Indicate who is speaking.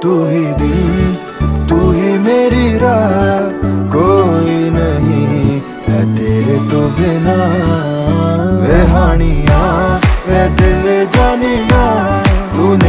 Speaker 1: तू ही दिल, तू ही मेरी राह, कोई नहीं है तेरे तो बिना। वे हानिया वे दिल जानिया